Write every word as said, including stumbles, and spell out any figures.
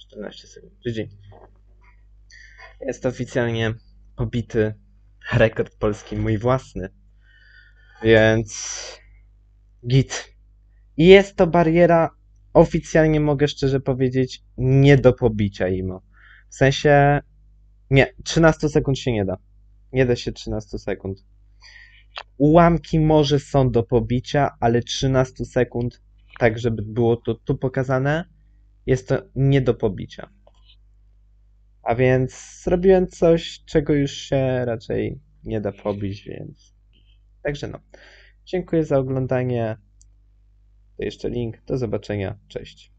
czternaście sekund. G G. Jest oficjalnie pobity rekord polski, mój własny. Więc git. I jest to bariera, oficjalnie mogę szczerze powiedzieć, nie do pobicia imo. W sensie, nie, trzynaście sekund się nie da. Nie da się trzynaście sekund. Ułamki może są do pobicia, ale trzynaście sekund, tak żeby było to tu pokazane, jest to nie do pobicia. A więc zrobiłem coś, czego już się raczej nie da pobić, więc... Także no. Dziękuję za oglądanie. To jeszcze link. Do zobaczenia. Cześć.